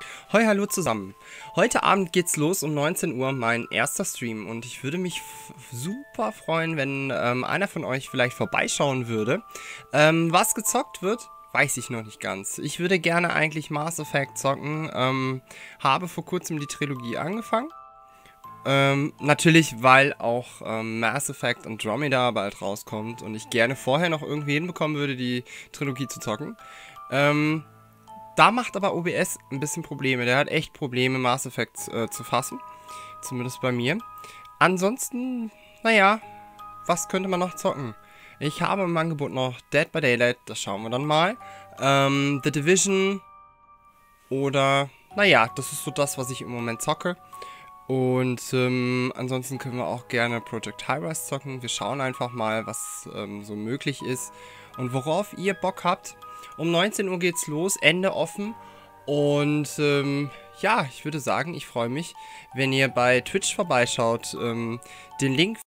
Hoi, hallo zusammen. Heute Abend geht's los um 19 Uhr, mein erster Stream und ich würde mich super freuen, wenn einer von euch vielleicht vorbeischauen würde. Was gezockt wird, weiß ich noch nicht ganz. Ich würde gerne eigentlich Mass Effect zocken, habe vor kurzem die Trilogie angefangen. Natürlich, weil auch Mass Effect Andromeda bald rauskommt und ich gerne vorher noch irgendwie hinbekommen würde, die Trilogie zu zocken. Ähm, Da macht aber OBS ein bisschen Probleme. Der hat echt Probleme, Mass Effect zu fassen. Zumindest bei mir. Ansonsten, naja, was könnte man noch zocken? Ich habe im Angebot noch Dead by Daylight, das schauen wir dann mal. The Division oder, naja, das ist so das, was ich im Moment zocke. Und ansonsten können wir auch gerne Project High-Rise zocken. Wir schauen einfach mal, was so möglich ist und worauf ihr Bock habt. Um 19 Uhr geht's los, Ende offen. Und ja, ich würde sagen, ich freue mich, wenn ihr bei Twitch vorbeischaut. Den Link